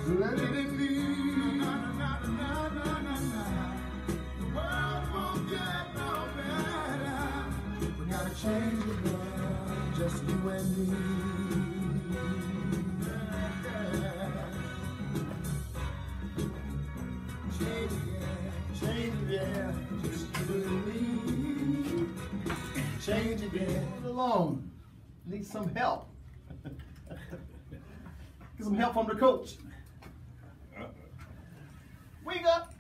let it be. The world won't get no better. We gotta change the world, just you and me. Change again, just you and me. Change again. Alone. Need some help. Get some help from the coach. Wake up.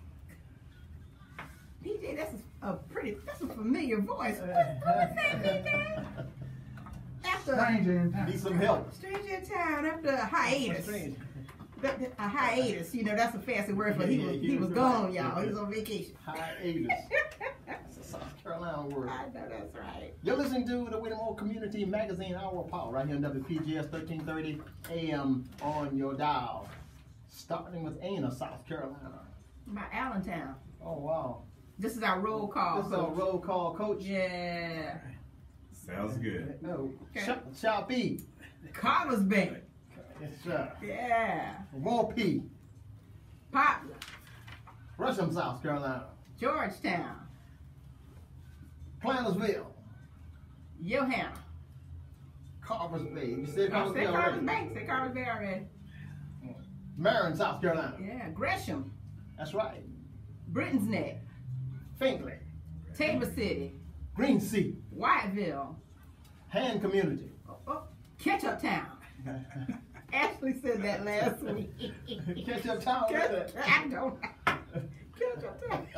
PJ, that's a familiar voice. What was that, PJ? After Stranger in town. Need some help. Stranger in Town, after a hiatus. Strange. A hiatus, you know, that's a fancy word for he was gone, y'all. He was on vacation. Hiatus. That's a South Carolina word. I know that's right. You're listening to the Whittemore Community Magazine Hour of Power right here on WPGS 1330 AM on your dial. Starting with Ana, South Carolina. By Allentown. Oh, wow. This is our roll call. This is our roll call, coach. Yeah. Sounds good. Oh, Okay. Shopee. Carter's Bank. Yes, sir. Yeah. Walpee. Poplar. Rusham, South Carolina. Georgetown. Plantersville. Johanna. Carvers Bay. You said Oh, Carvers say Bay Carter's already. Bank. Say Carter's Bay already. Marion, South Carolina. Yeah. Gresham. That's right. Britton's Neck. Finkley. Tabor City. Green Sea. Whiteville. Han Community. Ketchup Town. Ashley said that last week. Ketchup Town. I don't. Ketchup Town.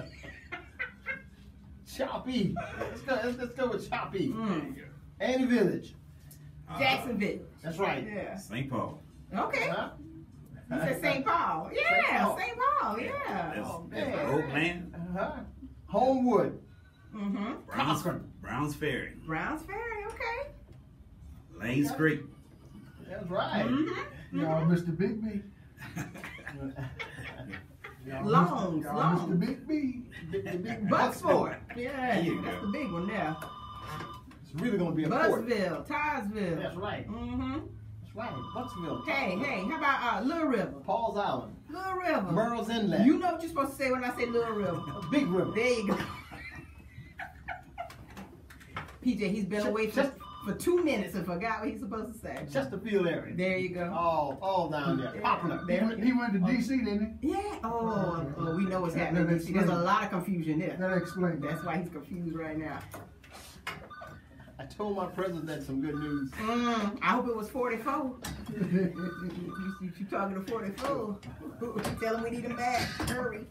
Choppy. Let's go with Choppy. Mm. Annie Village. Jacksonville. That's right. Yeah. St. Paul. Okay. Huh? You said St. Paul. Yeah, Paul. St. Paul. Yeah. That's, Oh, that's man. Oakland. Uh-huh. Homewood. Mm-hmm. Browns Ferry. Browns Ferry. Okay. Lanes Creek. That's right. Mm-hmm. Y'all Mr. Big B. Longs. Y'all Longs. Mr. Big B. Bucksport. Yeah. There you That's go. the big one there. It's really going to be a port. Bucksville. Tiresville. That's right. Mm-hmm. That's right. Bucksville. Hey, how about Little River? Paul's Island. Little River. Merle's Inlet. You know what you're supposed to say when I say Little River. Big River. There you go. PJ, he's been away for 2 minutes and forgot what he's supposed to say. Chesterfield area. There you go. All down there. Yeah. Popular. He went to D.C., didn't Yeah. Oh, we know what's happening. That See, there's a lot of confusion he? there. That explains That's why he's confused right now. I told my president some good news. I hope it was 44. You talking to 44? Tell him we need him back. Hurry.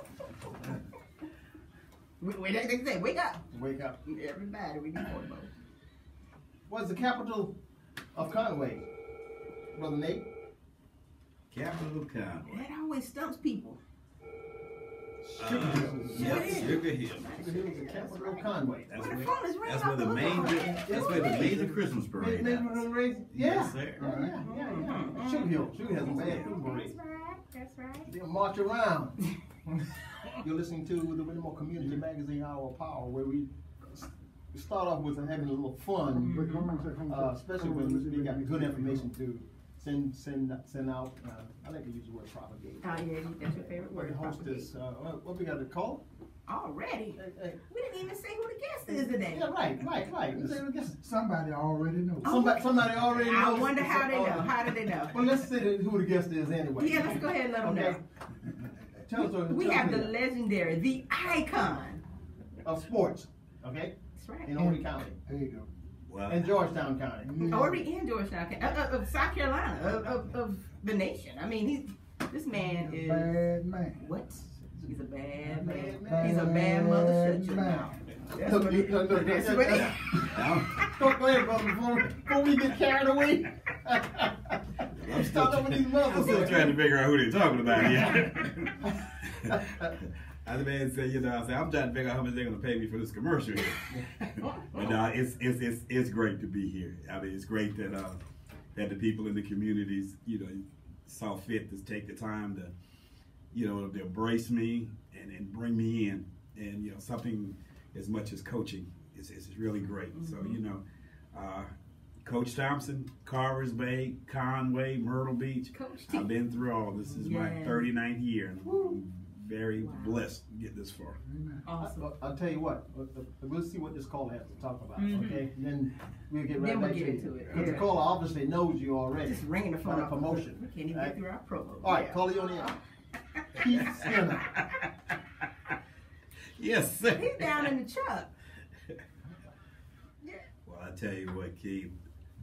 Wait, they say, wake up. Wake up. Everybody, we need 44. What's the capital of Conway, Brother Nate? Capital of Conway. That always stumps people. Sugar Hill. Yep, Sugar Hill. Sugar Hill is the capital of Conway. That's Well, the where, phone is ringing that's off where the the major, hook. that's where the major Christmas parade Nate happens. raised? Yeah. Yes, sir. Yeah. Sugar Hill. Sugar Hill has a bad food parade. That's right. They'll march around. You're listening to the Whittemore Community Magazine Hour of Power, where we start off with having a little fun, especially when we got good information to send out. I like to use the word propagate. Oh, yeah, that's your favorite The word. hostess, what we got to call? Already? Hey. We didn't even say who the guest is today. Yeah, right. Let's say we guess. Somebody already knows. Somebody already I knows. wonder how they know. How do they know? Well, let's say who the guest is anyway. Yeah, let's go ahead and let them know. Tell us. We have the legendary, the icon. of sports. Okay, That's right. in Horry County, There you go. Well, in Georgetown County. Horry and Georgetown, of South Carolina, of the nation. I mean, this man is Bad man. what? He's a bad man. Bad He's a bad mother. Shut your man. mouth. That's what it- that's what it- Go ahead, brother, before we get carried away. I'm starting over these I'm mothers. still trying to figure out who they're talking about here. As the man said, I said, I'm trying to figure out how much they're going to pay me for this commercial here. But no, it's great to be here. I mean, it's great that that the people in the communities, saw fit to take the time to, to embrace me and bring me in, and something as much as coaching is really great. Mm-hmm. So Coach Thompson, Carver's Bay, Conway, Myrtle Beach. Coach T. I've been through all. This is my 39th year, and I'm very blessed to get this far. Awesome. I'll tell you what, we'll see what this caller has to talk about, okay? And then we'll get right Then we'll back get to into you. it. Because the caller obviously knows you already. Just ringing the phone Got a up. promotion. We can't even get through our promo. All right, caller, you on the air. Keith Skinner. Yes, sir. He's down in the truck. Well, I tell you what, Keith,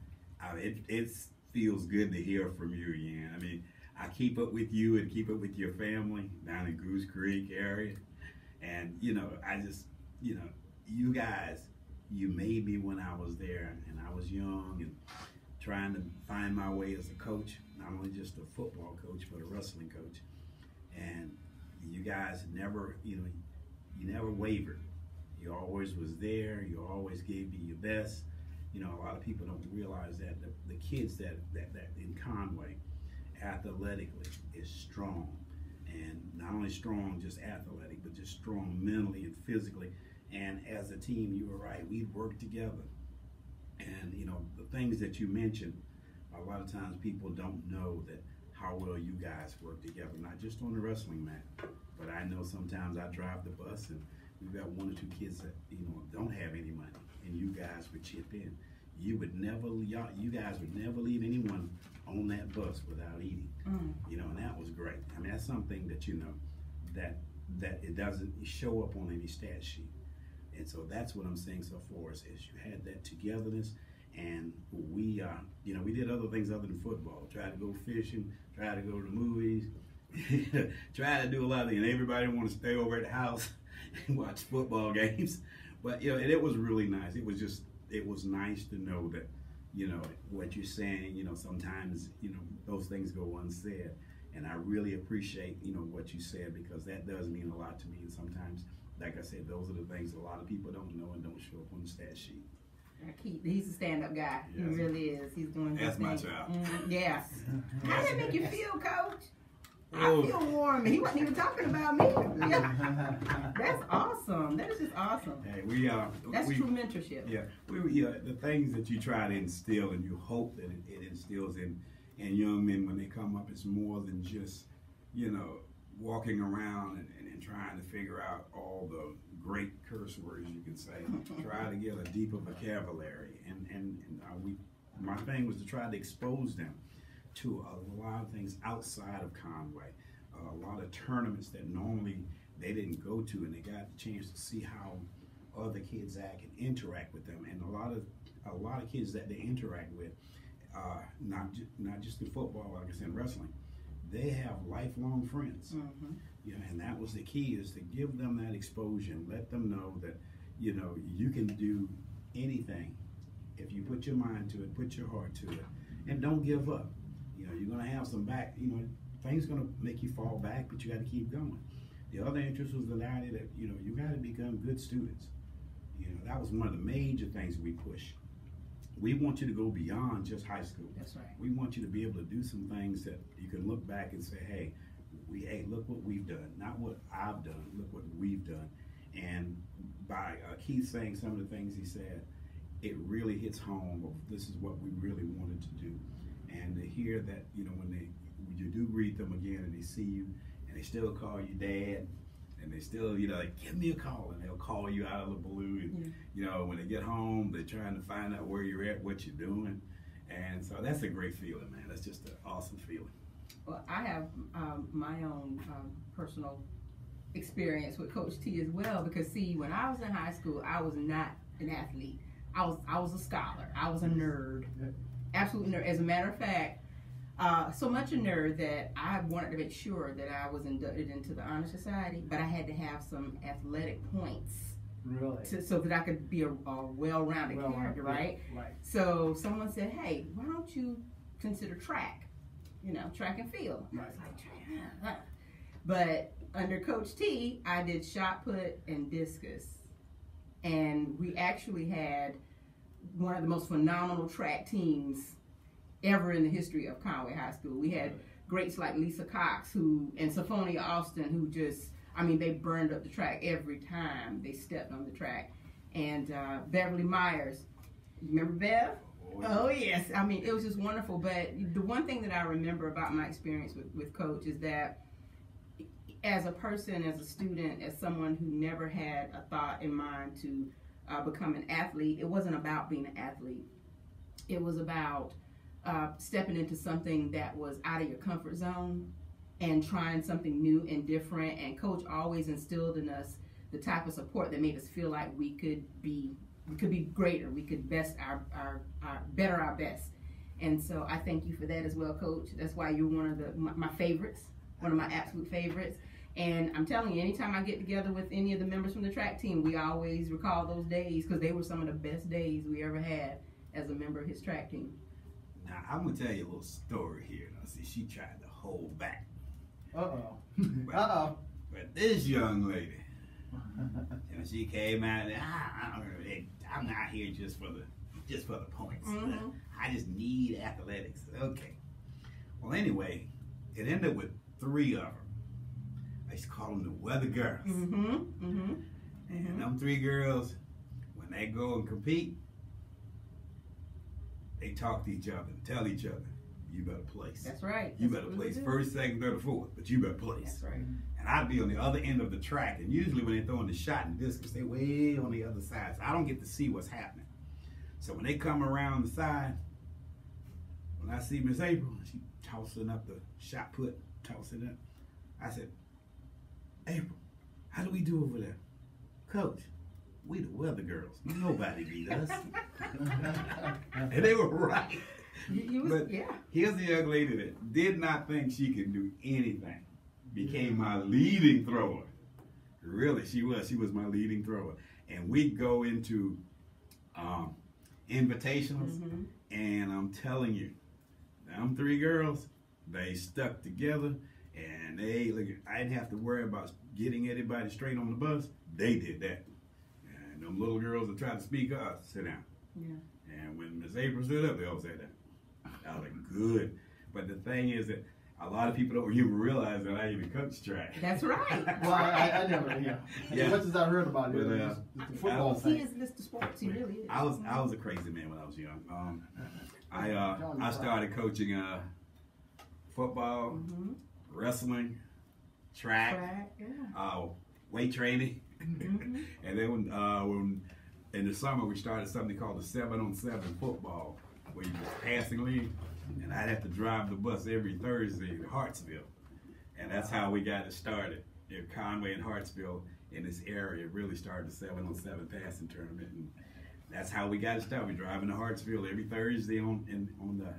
it feels good to hear from you again. I mean, I keep up with you and keep up with your family down in Goose Creek area. And, you know, I just, you know, you guys, you made me when I was there and I was young and trying to find my way as a coach, not only just a football coach, but a wrestling coach. And you guys never, you know, you never wavered. You always was there. You always gave me your best. You know, a lot of people don't realize that the kids that in Conway, athletically, is strong. And not only strong, just athletic, but just strong mentally and physically. And as a team, you were right, we'd work together. And, you know, the things that you mentioned, a lot of times people don't know that how well you guys work together, not just on the wrestling mat, but I know sometimes I drive the bus and we've got one or two kids that, you know, don't have any money, and you guys would chip in. You guys would never leave anyone on that bus without eating. You know, and that was great. I mean, that's something that, you know, that it doesn't show up on any stat sheet. And so that's what I'm saying so far is you had that togetherness, and we, you know, we did other things other than football. Tried to go fishing, tried to go to the movies, tried to do a lot of things. And everybody wanted to stay over at the house and watch football games. But, you know, and it was really nice. It was nice to know that, you know, what you're saying, you know, sometimes, you know, those things go unsaid. And I really appreciate, you know, what you said, because that does mean a lot to me. And sometimes, like I said, those are the things a lot of people don't know and don't show up on the stat sheet. He's a stand-up guy. Yes. He really is. He's doing his thing. That's my child. Yes. How did it make you feel, Coach? I feel warm. He wasn't even talking about me. Yeah. That's awesome. That is just awesome. Hey, that's true mentorship. Yeah, the things that you try to instill and you hope that it instills in young men when they come up, it's more than just, you know, walking around and trying to figure out all the great curse words you can say. Try to get a deeper vocabulary, and my thing was to try to expose them to a lot of things outside of Conway, a lot of tournaments that normally they didn't go to, and they got the chance to see how other kids act and interact with them. And a lot of kids that they interact with, not just in football, like I said, in wrestling, they have lifelong friends. You know, and that was the key, is to give them that exposure and let them know that, you know, you can do anything if you put your mind to it, put your heart to it, and don't give up. You know, you're going to have some things going to make you fall back, but you got to keep going. The other interest was the idea that, you know, you got to become good students. You know, that was one of the major things we push. We want you to go beyond just high school. That's right. We want you to be able to do some things that you can look back and say, hey, look what we've done. Not what I've done, look what we've done. And by Keith saying some of the things he said, it really hits home of this is what we really wanted to do. And to hear that, you know, when you do greet them again and they see you and they still call you dad, and they still, you know, like, give me a call, and they'll call you out of the blue. And, you know, when they get home, they're trying to find out where you're at, what you're doing. And so that's a great feeling, man. That's just an awesome feeling. Well, I have my own personal experience with Coach T as well, because see, when I was in high school, I was not an athlete. I was a scholar. I was a nerd. Absolute nerd. As a matter of fact, so much a nerd that I wanted to make sure that I was inducted into the Honor Society, but I had to have some athletic points. Really? So that I could be a well-rounded character, right? Right. So someone said, hey, why don't you consider track? You know, track and field. Right. I was like, track. But under Coach T, I did shot put and discus. And we actually had one of the most phenomenal track teams ever in the history of Conway High School. We had greats like Lisa Cox and Sophonia Austin, who just, I mean, they burned up the track every time they stepped on the track. And Beverly Myers, you remember Bev? Oh yes, I mean it was just wonderful. But the one thing that I remember about my experience with Coach is that as a person, as a student, as someone who never had a thought in mind to become an athlete, it wasn't about being an athlete. It was about stepping into something that was out of your comfort zone and trying something new and different. And Coach always instilled in us the type of support that made us feel like we could be greater, we could better our best. And so I thank you for that as well, Coach. That's why you're one of my favorites, one of my absolute favorites. And I'm telling you, anytime I get together with any of the members from the track team, we always recall those days because they were some of the best days we ever had as a member of his track team. Now, I'm going to tell you a little story here. Now, see, she tried to hold back. Uh-oh. But this young lady, she came out and I'm not here just for the points. Mm-hmm. I just need athletics. Okay. Well, anyway, it ended with 3 of them. I used to call them the weather girls. Mm-hmm. Mm-hmm. And them 3 girls, when they go and compete, they talk to each other and tell each other, you better place. That's right. You better place first, second, third, or fourth, but you better place. That's right. And I'd be on the other end of the track, and usually when they're throwing the shot and discus, they're way on the other side, so I don't get to see what's happening. So when they come around the side, when I see Miss April, she tossing up the shot put, tossing it up, I said, April, how do we do over there? Coach, we the weather girls. Nobody beat us. And they were right. But here's the young lady that did not think she could do anything. Became my leading thrower. Really, she was my leading thrower. And we'd go into invitationals, and I'm telling you, them 3 girls, they stuck together, and I didn't have to worry about getting anybody straight on the bus. They did that. And them little girls that tried to speak up, sit down. Yeah. And when Miss April stood up, they all sat down. I was like, good. But the thing is that a lot of people don't even realize that I even coach track. That's right. Well, I never, as much as I heard about it, But, the football He thing. is Mr. Sports. He really is. I was a crazy man when I was young. I started coaching football, wrestling, track, weight training, and then when in the summer we started something called the 7-on-7 football, where you just passing league, and I'd have to drive the bus every Thursday to Hartsville, and that's how we got it started. In Conway and Hartsville, in this area, really started the 7-on-7 passing tournament, and that's how we got it started. We driving to Hartsville every Thursday in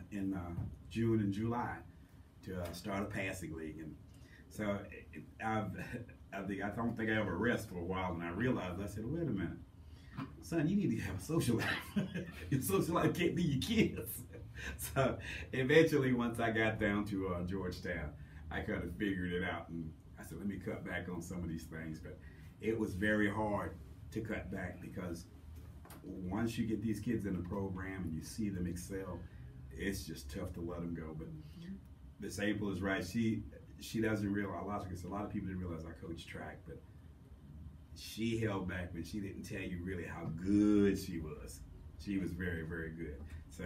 June and July to start a passing league, and so I don't think I ever rest for a while, and I realized, I said, wait a minute, son, you need to have a social life. Your social life can't be your kids. So eventually, once I got down to Georgetown, I kind of figured it out, and I said, let me cut back on some of these things. But it was very hard to cut back, because once you get these kids in the program and you see them excel, it's just tough to let them go. But Miss April is right. She doesn't realize, a lot of people didn't realize I coach track, but she held back, but she didn't tell you really how good she was. She was very, very good. So,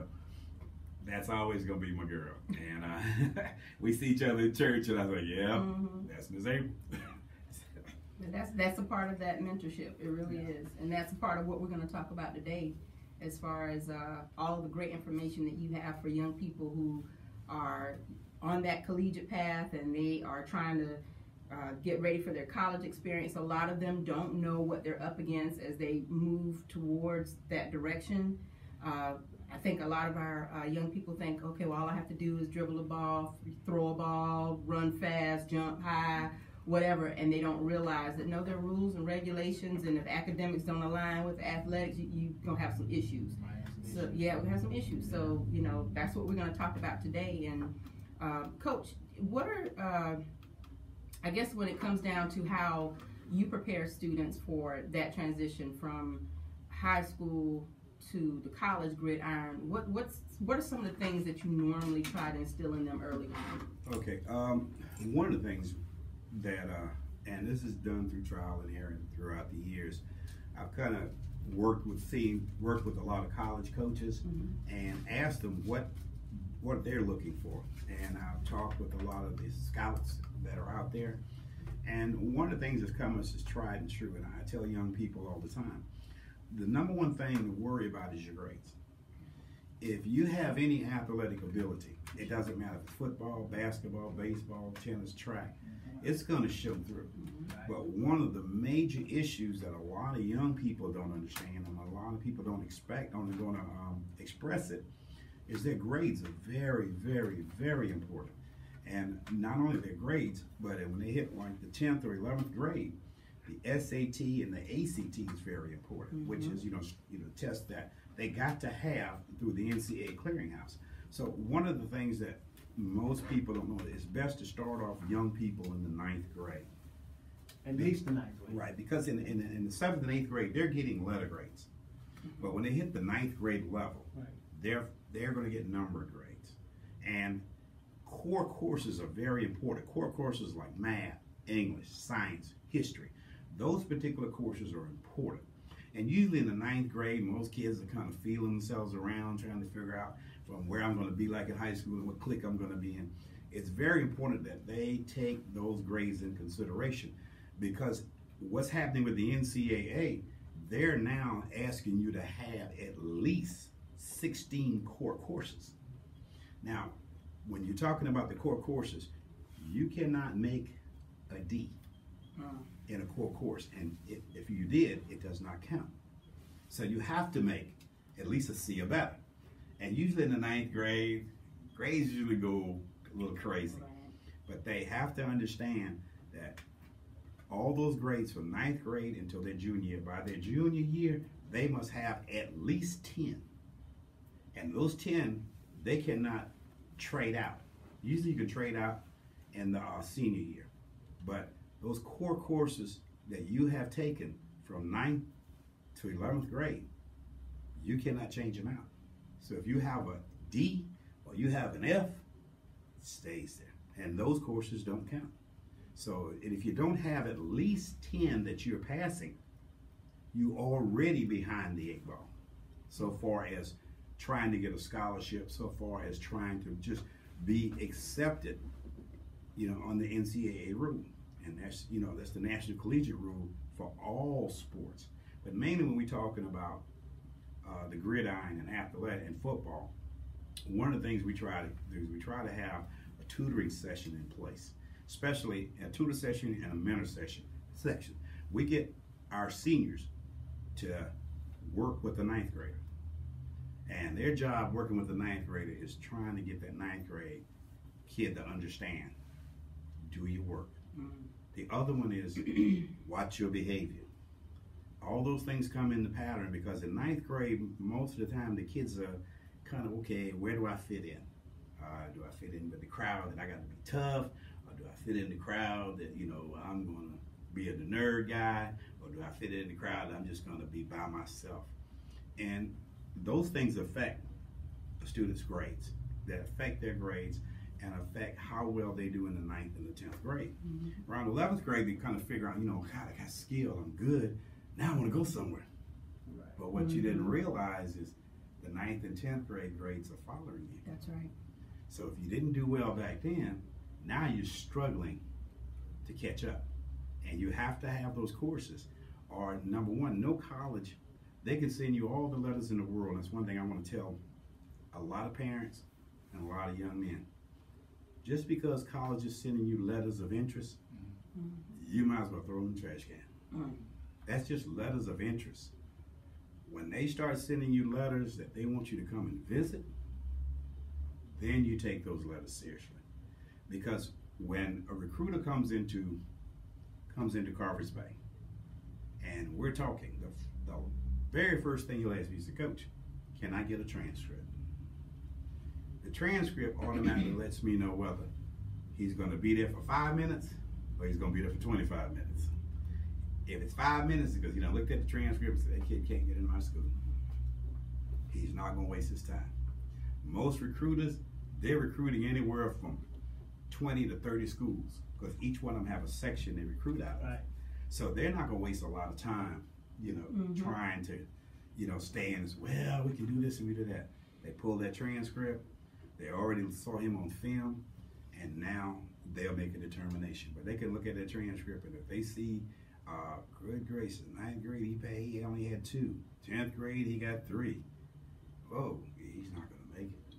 that's always going to be my girl. And we see each other in church, and I was like, yeah, that's Miss April. That's a part of that mentorship. It really is. And that's a part of what we're going to talk about today, as far as all the great information that you have for young people who are on that collegiate path, and they are trying to get ready for their college experience. A lot of them don't know what they're up against as they move towards that direction. I think a lot of our young people think, okay, well, all I have to do is dribble a ball, throw a ball, run fast, jump high, whatever, and they don't realize that, no, there are rules and regulations, and if academics don't align with athletics, you're going to have some issues. So, yeah, we have some issues. So, that's what we're going to talk about today. And, Coach, what are, I guess when it comes down to how you prepare students for that transition from high school to the college gridiron, what are some of the things that you normally try to instill in them early on? Okay, one of the things that, and this is done through trial and error throughout the years, I've kind of worked with a lot of college coaches and asked them what they're looking for. And I've talked with a lot of the scouts that are out there. And one of the things that's come is tried and true. And I tell young people all the time, the number one thing to worry about is your grades. If you have any athletic ability, it doesn't matter if it's football, basketball, baseball, tennis, track, it's going to show through. But one of the major issues that a lot of young people don't understand, and a lot of people don't expect, only going to express it, is that grades are very, very, very important. And not only their grades, but when they hit like the 10th or 11th grade, the SAT and the ACT is very important, which is, tests that they got to have through the NCAA clearinghouse. So one of the things that most people don't know is it's best to start off young people in the 9th grade. At least the 9th grade. Right, because in the 7th and 8th grade, they're getting letter grades. But when they hit the 9th grade level, they're going to get number grades. And core courses are very important. Core courses like math, English, science, history. Those particular courses are important. And usually in the 9th grade, most kids are kind of feeling themselves around, trying to figure out from where I'm going to be like in high school and what clique I'm going to be in. It's very important that they take those grades in consideration, because what's happening with the NCAA, they're now asking you to have at least 16 core courses. Now, when you're talking about the core courses, you cannot make a D in a core course, and if you did, it does not count. So you have to make at least a C or better. And usually in the 9th grade, grades usually go a little crazy. But they have to understand that all those grades from 9th grade until their junior year, by their junior year, they must have at least 10. And those 10, they cannot trade out. Usually you can trade out in the senior year. But those core courses that you have taken from 9th to 11th grade, you cannot change them out. So if you have a D or you have an F, it stays there. And those courses don't count. So if you don't have at least 10 that you're passing, you already behind the 8 ball. So far as trying to get a scholarship, so far as trying to just be accepted, on the NCAA rule. And that's the National Collegiate Rule for all sports. But mainly when we're talking about the gridiron and athletic and football, one of the things we try to do is we try to have a tutoring session in place, especially a tutor session and a mentor section. We get our seniors to work with the 9th grader. And their job working with the 9th grader is trying to get that 9th grade kid to understand, do your work. The other one is watch your behavior. All those things come in the pattern, because in 9th grade, most of the time the kids are kind of, okay, where do I fit in? Do I fit in with the crowd that I got to be tough? Or do I fit in the crowd that, I'm going to be the nerd guy? Or do I fit in the crowd that I'm just going to be by myself? And those things affect a student's grades. That affect their grades and affect how well they do in the 9th and the 10th grade. Around 11th grade, they kind of figure out, God, I got skill, I'm good. Now I want to go somewhere. But what you didn't realize is the 9th and 10th grade grades are following you. That's right. So if you didn't do well back then, now you're struggling to catch up. And you have to have those courses. Or number one, no college, they can send you all the letters in the world. That's one thing I want to tell a lot of parents and a lot of young men. Just because college is sending you letters of interest, you might as well throw them in the trash can. That's just letters of interest. When they start sending you letters that they want you to come and visit, then you take those letters seriously. Because when a recruiter comes into Carvers Bay, and we're talking, the very first thing he'll ask me is, Coach, can I get a transcript? The transcript automatically lets me know whether he's going to be there for 5 minutes or he's going to be there for 25 minutes. If it's 5 minutes, because looked at the transcript and said, that kid can't get in my school, he's not going to waste his time. Most recruiters, they're recruiting anywhere from 20 to 30 schools, because each one of them have a section they recruit out of. Right. So they're not going to waste a lot of time, trying to stands. Well, we can do this and we do that. They pull that transcript. They already saw him on film, and now they'll make a determination. But they can look at that transcript, and if they see, good gracious, 9th grade he only had 2. 10th grade he got 3. Whoa, he's not going to make it.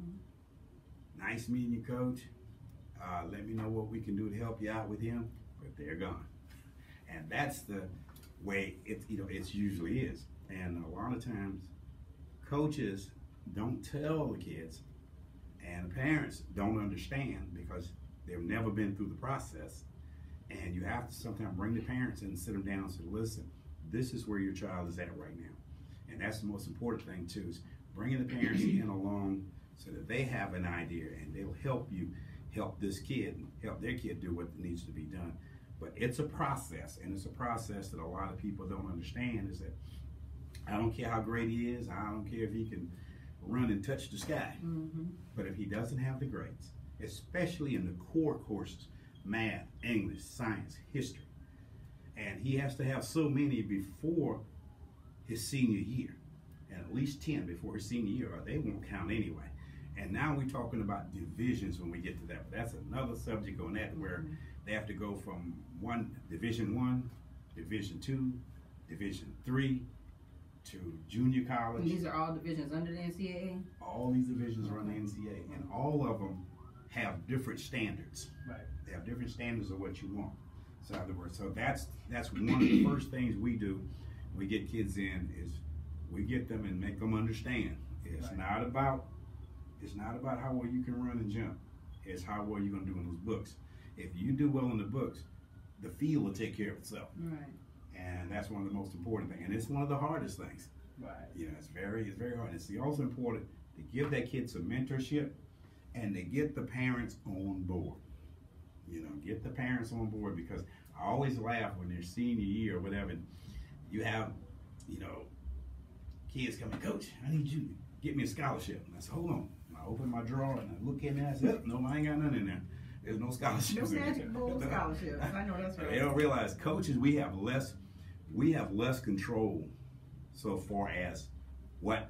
Nice meeting you, Coach. Let me know what we can do to help you out with him. But they're gone, and that's the way it usually is. And a lot of times, coaches don't tell the kids, and the parents don't understand because they've never been through the process. And you have to sometimes bring the parents in and sit them down and say, listen, this is where your child is at right now. And that's the most important thing too, is bringing the parents in along so that they have an idea and they'll help you help this kid, help their kid do what needs to be done. But it's a process, and it's a process that a lot of people don't understand, is that I don't care how great he is, I don't care if he can run and touch the sky, but if he doesn't have the grades, especially in the core courses, math, English, science, history, and he has to have so many before his senior year, and at least 10 before his senior year, or they won't count anyway. And now we're talking about divisions when we get to that. But that's another subject on that, where they have to go from Division 1, Division 2, Division 3 to junior college. And these are all divisions under the NCAA? All these divisions are under the NCAA, and all of them have different standards. Right. They have different standards of what you want. So in other words, so that's one of the first things we do. We get kids in is we get them and make them understand. It's not about how well you can run and jump. It's how well you're gonna do in those books. If you do well in the books, the field will take care of itself. Right. And that's one of the most important things. And it's one of the hardest things. Right. It's very hard. It's also important to give that kid some mentorship and to get the parents on board. Get the parents on board, because I always laugh when they're senior year or whatever, you have, kids coming, Coach, I need you to get me a scholarship. And I said, hold on. And I open my drawer and I look in there and I said, no, I ain't got none in there. There's no scholarships. No Magic Bowl scholarships. I know that's right. They don't realize, coaches, we have less control so far as what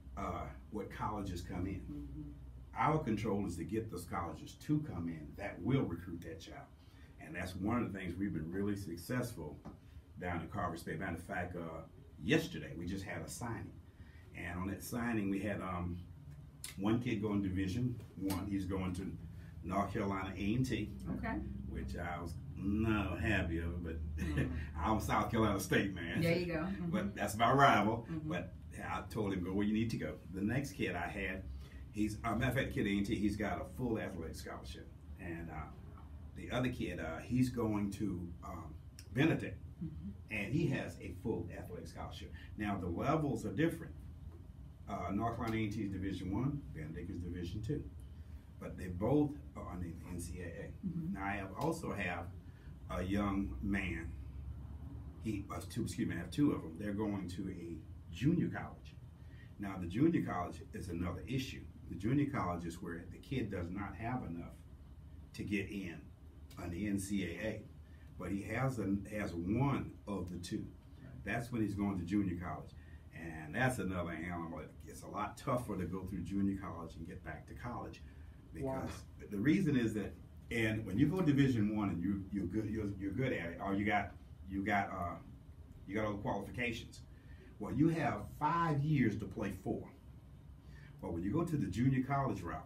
colleges come in. Our control is to get those colleges to come in that will recruit that child. And that's one of the things we've been really successful down in Carver State. Matter of fact, yesterday we just had a signing. And on that signing we had one kid going to Division 1. He's going to North Carolina A&T, Okay. which I was not happy of, but I'm a South Carolina State man. There you go. But that's my rival. But I told him, go where you need to go. The next kid I had, he's, matter of fact, the kid at A&T, he's got a full athletic scholarship. And the other kid, he's going to Benedict, and he has a full athletic scholarship. Now, the levels are different. North Carolina A&T is Division 1, Benedict is Division 2. But they both are on the NCAA. Now, I also have a young man. I have 2 of them. They're going to a junior college. Now, the junior college is another issue. The junior college is where the kid does not have enough to get in on the NCAA, but he has one of the 2. That's when he's going to junior college. And that's another animal. It's a lot tougher to go through junior college and get back to college, because the reason is that, and when you go to Division 1 and you're good at it, or you got all the qualifications. Well, you have 5 years to play for. But when you go to the junior college route,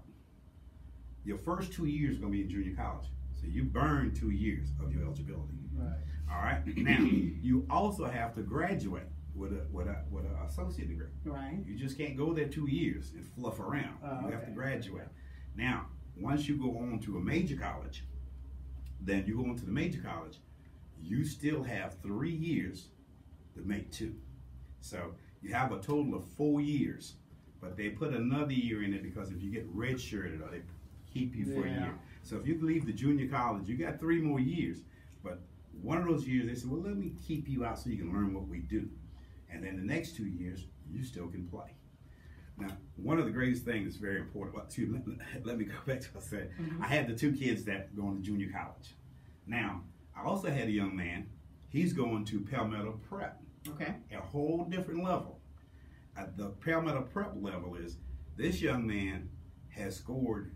your first 2 years are going to be in junior college. So you burn 2 years of your eligibility. Right. All right. Now, you also have to graduate with an associate degree. Right. You just can't go there 2 years and fluff around. You have to graduate. Now, once you go on to a major college, then you go on to the major college, you still have 3 years to make 2. So you have a total of 4 years, but they put another year in it because if you get redshirted, or they keep you for a year. So if you leave the junior college, you got 3 more years. But one of those years, they said, well, let me keep you out so you can learn what we do. And then the next 2 years, you still can play. Now, one of the greatest things that's very important, let me go back to what I said. I had the 2 kids that going to junior college. Now, I also had a young man, he's going to Palmetto Prep. Okay. A whole different level. the Palmetto Prep level is this young man has scored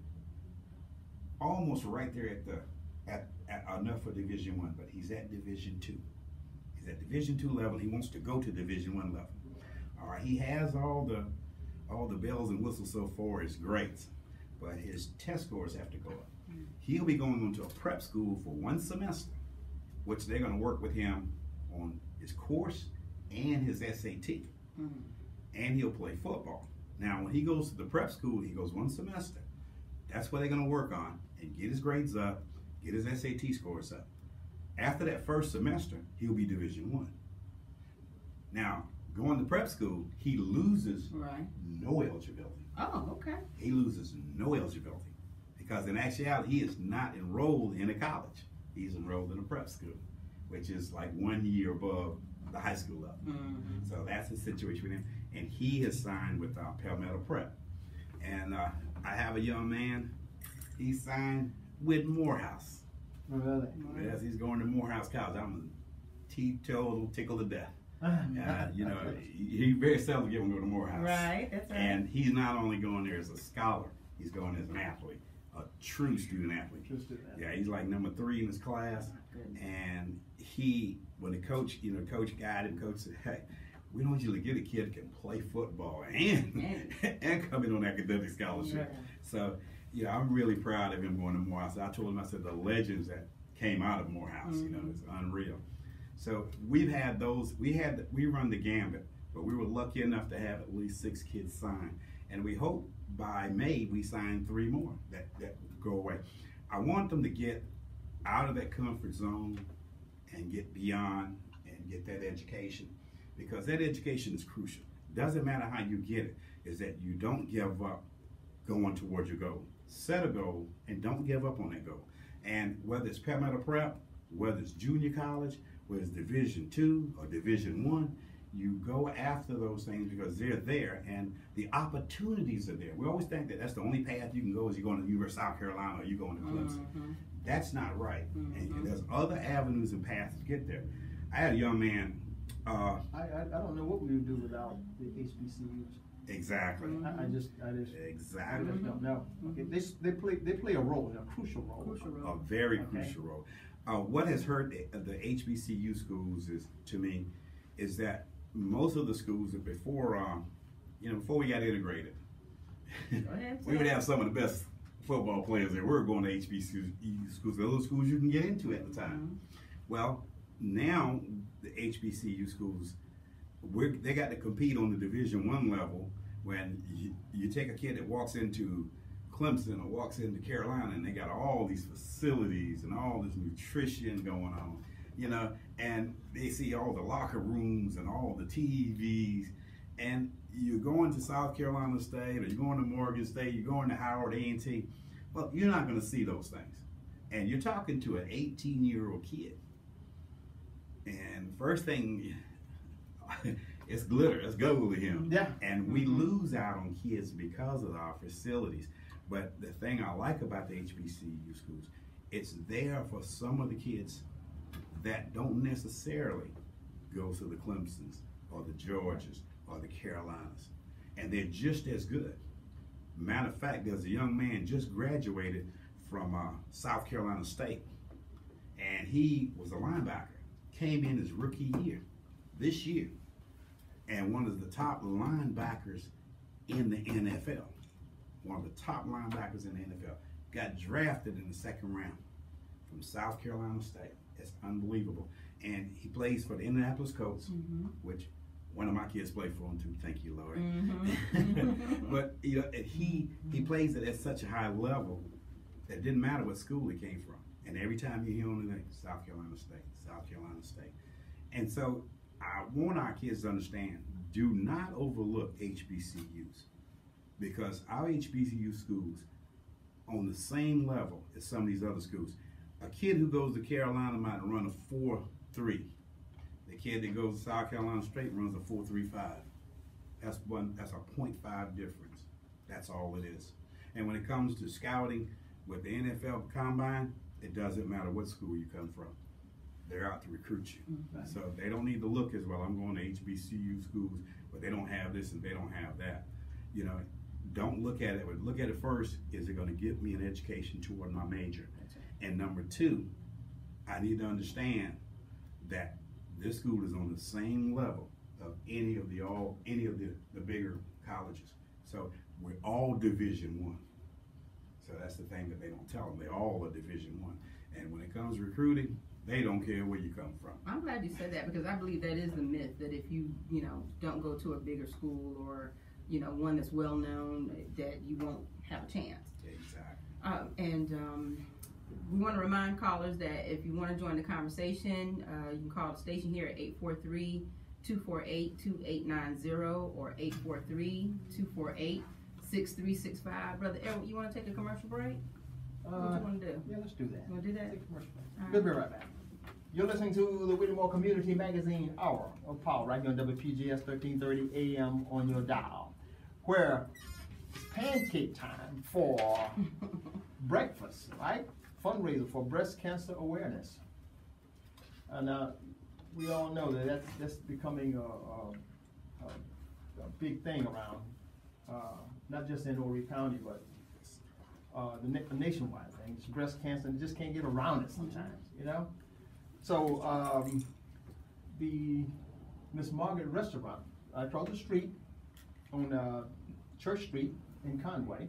almost right there at enough for Division I, but he's at Division II. He's at Division II level. He wants to go to Division I level. All right, he has all the bells and whistles so far as grades, but his test scores have to go up. He'll be going into a prep school for 1 semester, which they're going to work with him on his course and his SAT, and he'll play football. Now, when he goes to the prep school, he goes 1 semester. That's what they're going to work on and get his grades up, get his SAT scores up. After that first semester, he'll be Division I. Now, going to prep school, he loses no eligibility. Oh, okay. He loses no eligibility because in actuality, he is not enrolled in a college. He's enrolled in a prep school, which is like 1 year above the high school level. So that's the situation with him. And he has signed with Palmetto Prep. And I have a young man, he signed with Morehouse. Really? Yes, he's going to Morehouse College. I'm a teetotal tickle to death. You know, he very seldom get him to go to Morehouse. Right, that's right. And he's not only going there as a scholar, he's going as an athlete, a true student athlete. Yeah, he's like number 3 in his class. And when the coach, coach guided him, coach said, hey, we don't usually get a kid that can play football and come in on academic scholarship. So, I'm really proud of him going to Morehouse. I told him, I said, the legends that came out of Morehouse, it's unreal. So we've had those, we run the gambit, but we were lucky enough to have at least 6 kids sign. And we hope by May we sign 3 more that go away. I want them to get out of that comfort zone and get beyond and get that education, because that education is crucial. Doesn't matter how you get it, is that you don't give up going towards your goal. Set a goal and don't give up on that goal. And whether it's Palmetto Prep, whether it's junior college, whether it's Division II or Division I, you go after those things because they're there and the opportunities are there. We always think that that's the only path you can go is you're going to the University of South Carolina or you're going to Clemson. That's not right. And there's other avenues and paths to get there. I had a young man. I don't know what we would do without the HBCUs. Exactly. I just Exactly. don't know. Okay, they play a role, a crucial role. A very crucial role. What has hurt the HBCU schools is that most of the schools that before we got integrated, we would have some of the best football players that were going to HBCU schools. Those schools you can get into at the time. Well, now the HBCU schools, they got to compete on the Division I level. When you take a kid that walks into Clemson or walks into Carolina and they got all these facilities and all this nutrition going on, and they see all the locker rooms and all the TVs, and you're going to South Carolina State or you're going to Morgan State, you're going to Howard A&T, well, you're not going to see those things. And you're talking to an 18-year-old kid. And first thing, it's glitter, it's gold to him. Yeah. And we lose out on kids because of our facilities. But the thing I like about the HBCU schools, it's there for some of the kids that don't necessarily go to the Clemsons or the Georgias or the Carolinas. And they're just as good. Matter of fact, there's a young man just graduated from South Carolina State. And he was a linebacker. Came in his rookie year, this year. And one of the top linebackers in the NFL. One of the top linebackers in the NFL. Got drafted in the 2nd round from South Carolina State. It's unbelievable. And he plays for the Indianapolis Colts, which one of my kids played for him too. Thank you, Lord. But he plays it at such a high level that it didn't matter what school he came from. And every time you hear on the name, South Carolina State, South Carolina State. And so I want our kids to understand, do not overlook HBCUs, because our HBCU schools on the same level as some of these other schools. A kid who goes to Carolina might run a 4.3. The kid that goes to South Carolina State runs a 4.35. That's a 0.5 difference. That's all it is. And when it comes to scouting with the NFL Combine, it doesn't matter what school you come from. They're out to recruit you. So they don't need to look as well. I'm going to HBCU schools but they don't have this and they don't have that. You know, don't look at it, but look at it first, is it gonna give me an education toward my major? And number two, I need to understand that this school is on the same level of any of the bigger colleges. So we're all Division I. So that's the thing that they don't tell them. They're all a Division I. And when it comes to recruiting, they don't care where you come from. I'm glad you said that, because I believe that is the myth, that if you don't go to a bigger school or one that's well known, that you won't have a chance. Exactly. We want to remind callers that if you want to join the conversation, you can call the station here at 843-248-2890 or 843-248-6365. Brother Edward, you want to take a commercial break? What do you want to do? Yeah, let's do that. You want to do that? Take a commercial break. All right. We'll be right back. You're listening to the Whittemore Community Magazine Hour of Power right here on WPGS 1330 AM on your dial, where it's pancake time for breakfast, right? Fundraiser for breast cancer awareness. And we all know that that's becoming a big thing around, not just in Horry County, but the nationwide thing. It's breast cancer, and you just can't get around it sometimes, So the Miss Margaret restaurant across the street on Church Street in Conway,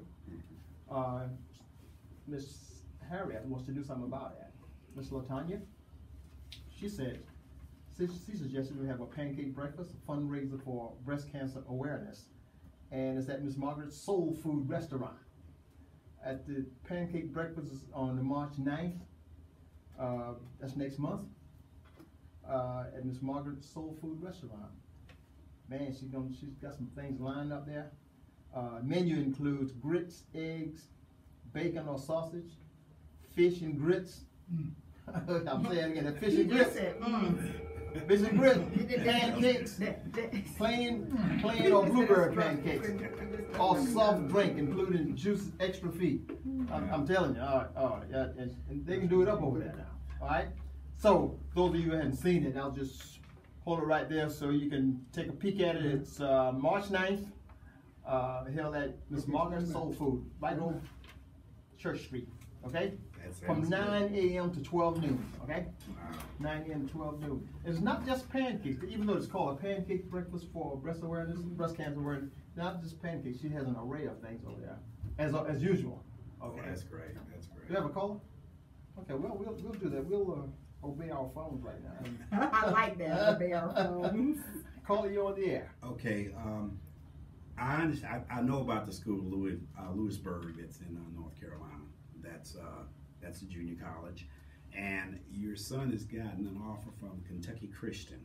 Miss Harriet wants to do something about that. Miss LaTanya, she suggested we have a pancake breakfast, a fundraiser for breast cancer awareness, and it's at Miss Margaret's Soul Food Restaurant. At the pancake breakfast is on March 9th, that's next month, at Miss Margaret's Soul Food Restaurant. Man, she's got some things lined up there. Menu includes grits, eggs, bacon or sausage, fish and grits. I'm saying again, fish and grits. Fish and grits, pancakes, plain or blueberry pancakes, or soft drink including juice, extra feed. I'm telling you, and they can do it up over there now. All right. So those of you who haven't seen it, I'll just hold it right there so you can take a peek at it. It's March 9th, held at Miss Margaret's Soul Food, right on Church Street. Okay. From 9 a.m. to 12 noon, okay? Wow. 9 a.m. to 12 noon. It's not just pancakes, even though it's called a pancake breakfast for breast awareness, breast cancer awareness. Not just pancakes. She has an array of things over there, as usual. Okay. Oh, that's great. That's great. You have a caller? Okay, well, we'll do that. We'll obey our phones right now. I like that, obey our phones. Caller, you on the air. Okay. I understand. I know about the school, Lewisburg, that's in North Carolina. That's a junior college, and your son has gotten an offer from Kentucky Christian.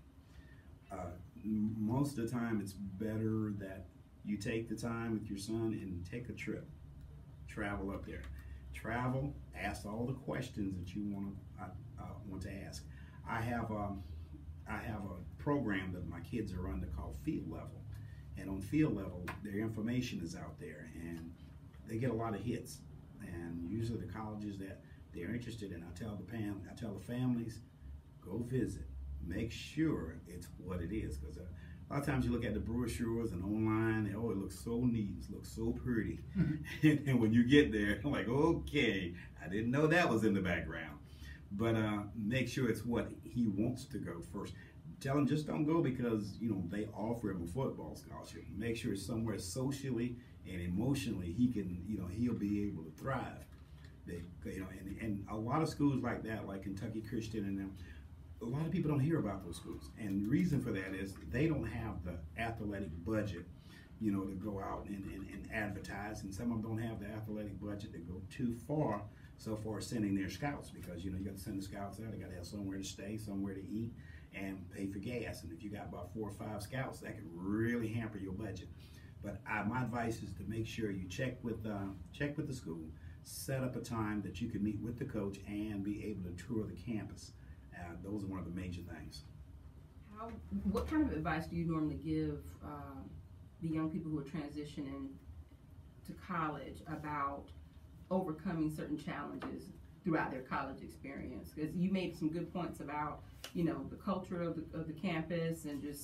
Most of the time, it's better that you take the time with your son and take a trip, travel up there, ask all the questions that you want to ask. I have a program that my kids are under called Field Level, and on Field Level, their information is out there, and they get a lot of hits. And usually the colleges that they're interested in, I tell the families, go visit, make sure it's what it is, because a lot of times you look at the brochures and online, and, it looks so neat, it looks so pretty, and when you get there, like, okay, I didn't know that was in the background. But make sure it's what he wants to go first. Tell him just don't go because they offer him a football scholarship. Make sure it's somewhere socially and emotionally he can, he'll be able to thrive. And a lot of schools like that, like Kentucky Christian and them, a lot of people don't hear about those schools. And the reason for that is they don't have the athletic budget, to go out and advertise. And some of them don't have the athletic budget to go too far, so far as sending their scouts, because, you got to send the scouts out. They got to have somewhere to stay, somewhere to eat, and pay for gas. And if you got about 4 or 5 scouts, that can really hamper your budget. But my advice is to make sure you check with the school, set up a time that you can meet with the coach and be able to tour the campus. Those are one of the major things. What kind of advice do you normally give the young people who are transitioning to college about overcoming certain challenges throughout their college experience? Because you made some good points about the culture of the campus and just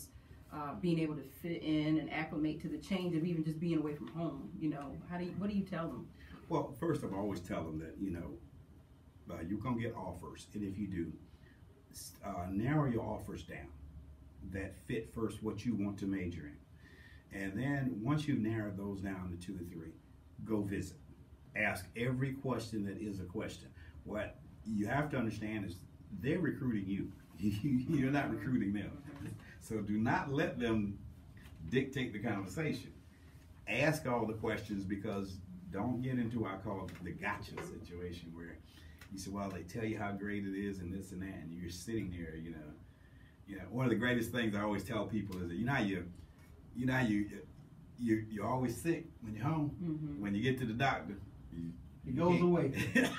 being able to fit in and acclimate to the change of even just being away from home? You know, what do you tell them? Well, first of all, I always tell them that, you know, you're going to get offers. And if you do, narrow your offers down that fit first what you want to major in. And then once you've narrowed those down to 2 or 3, go visit. Ask every question that is a question. What you have to understand is they're recruiting you. You're not recruiting them. So do not let them dictate the conversation. Ask all the questions, because don't get into what I call the gotcha situation where you say, well, they tell you how great it is and this and that, and you're sitting there, you know. One of the greatest things I always tell people is that you're always sick when you're home. Mm-hmm. When you get to the doctor, it goes away.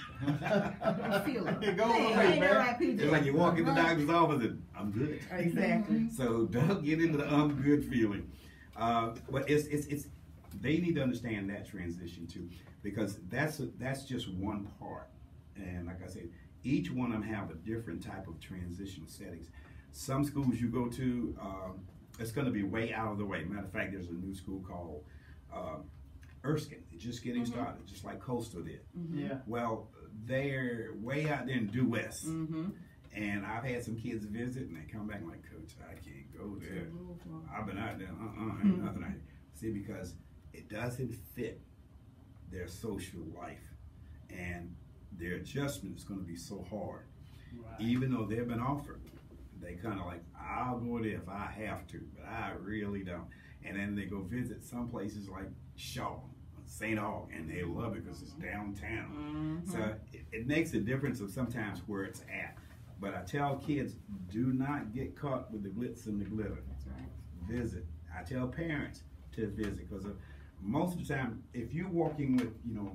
I feel it. It goes Hey, away, ain't that man. right, PJ? it's like you walk in the doctor's office and I'm good. Exactly. So don't get into the I'm good feeling. But it's they need to understand that transition too, because that's just one part. And like I said, each one of them have a different type of transitional settings. Some schools you go to, it's going to be way out of the way. Matter of fact, there's a new school called Erskine. It's just getting started, just like Coastal did. Mm-hmm. Yeah. Well, they're way out there in due west. Mm-hmm. And I've had some kids visit, and they come back like, Coach, I can't go there. I've been out there, ain't nothing out here. See, because it doesn't fit their social life, and their adjustment is going to be so hard. Right. Even though they've been offered, they kind of like, I'll go there if I have to, but I really don't. And then they go visit some places like Shaw, St. Aug, and they love it because it's downtown. Mm-hmm. So it makes a difference of sometimes where it's at. But I tell kids, do not get caught with the glitz and the glitter. That's right. Visit. I tell parents to visit, because most of the time, if you're walking with, you know,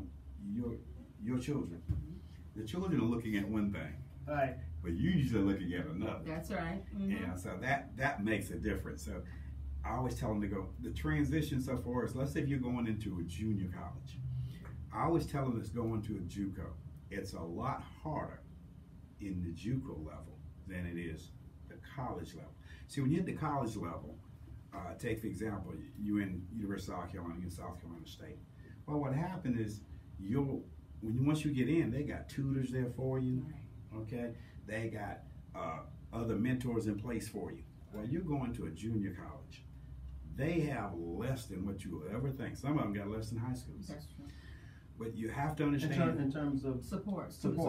your children, the children are looking at one thing, Right. but you usually looking at another. That's right. Mm-hmm. Yeah, so that makes a difference. So I always tell them to go, the transition so far is, let's say if you're going into a junior college, I always tell them it's going to a JUCO. It's a lot harder in the JUCO level than it is the college level. See, when you're at the college level, take for example, you in University of South Carolina, you're in South Carolina State. Well, what happened is once you get in, they got tutors there for you. Right. Okay, they got other mentors in place for you. Well, you're going to a junior college. They have less than what you will ever think. Some of them got less than high schools. That's true. But you have to understand In terms of Support.